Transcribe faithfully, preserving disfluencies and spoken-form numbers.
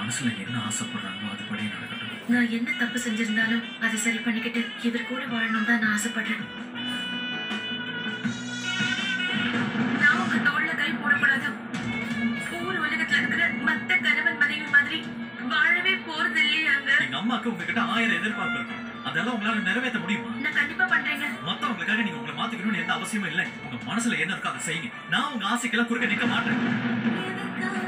மனசுல என்ன ஆசைப்படுறாங்களோ அதுபடி நடக்கட்டும். நான் என்ன தப்பு செஞ்சிருந்தாலும் அதை சரி பண்ணிக்கிட்டு இவர் கூட வாழணும் தான் நான் ஆசைப்படுறேன். நான் உங்க தோல்ல கை போடக்கூடாது. ஊர் உலகத்துல இருக்கிற மத்த கணவன் மனைவி மாதிரி வாழவே போறது இல்லையாங்க. எங்க அம்மாக்கு உங்ககிட்ட ஆயிரம் எதிர்பார்ப்பு இருக்கும். அதெல்லாம் உங்களால நிறைவேற்ற முடியுமா? நான் கண்டிப்பா பண்றேங்க. மத்தவங்களுக்காக நீங்க உங்களை மாத்திக்கணும்னு எந்த அவசியமும் இல்லை. உங்க மனசுல என்ன இருக்கோ அதை செய்யுங்க. நான் உங்க ஆசைக்கெல்லாம் குறுக்க நிக்க மாட்டேன்.